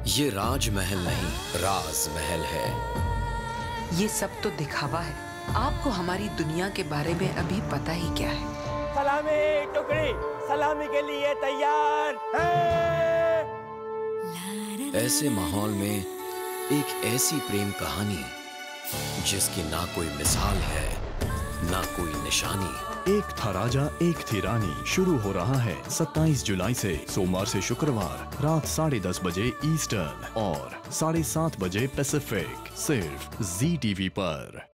ये राजमहल नहीं, राजमहल है। ये सब तो दिखावा है। आपको हमारी दुनिया के बारे में अभी पता ही क्या है? सलामी टुकड़ी सलामी के लिए तैयार है। ऐसे माहौल में एक ऐसी प्रेम कहानी जिसकी ना कोई मिसाल है, ना कोई निशानी। एक था राजा एक थी रानी शुरू हो रहा है 27 जुलाई से, सोमवार से शुक्रवार रात 10:30 बजे ईस्टर्न और 7:30 बजे पैसिफिक, सिर्फ ZTV पर।